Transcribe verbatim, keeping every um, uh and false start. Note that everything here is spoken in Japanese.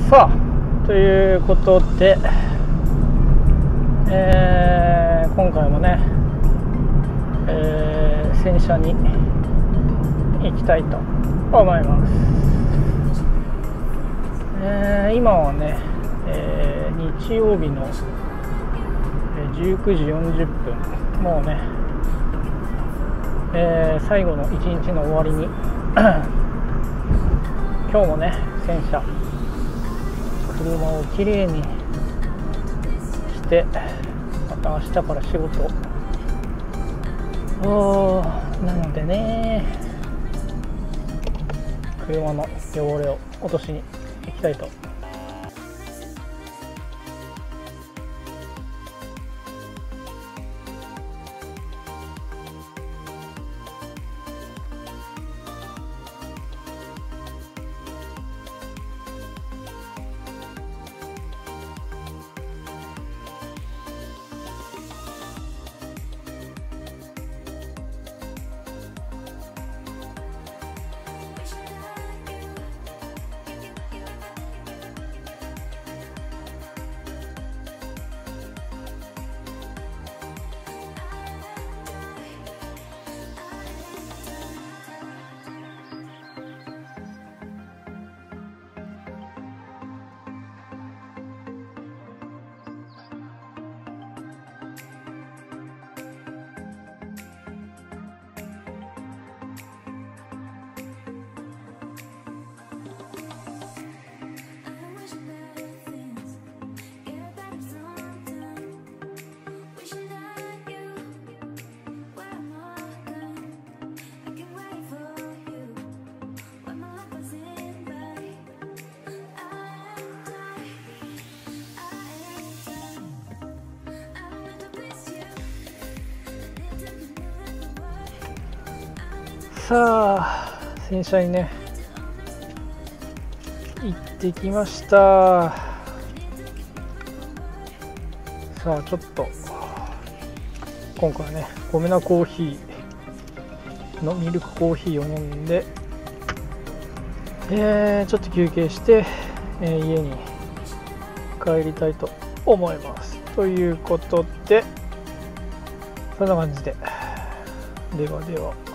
さあということで、えー、今回もね、えー、洗車に行きたいと思います。えー、今はね、えー、日曜日のじゅうくじよんじゅっぷん、もうね、えー、最後の一日の終わりに今日もね、洗車車をきれいにしてまた明日から仕事なのでね、車の汚れを落としに行きたいと。さあ洗車にね行ってきました。さあちょっと今回はねコメナコーヒーのミルクコーヒーを飲んで、えー、ちょっと休憩して、えー、家に帰りたいと思います。ということでそんな感じで、ではでは。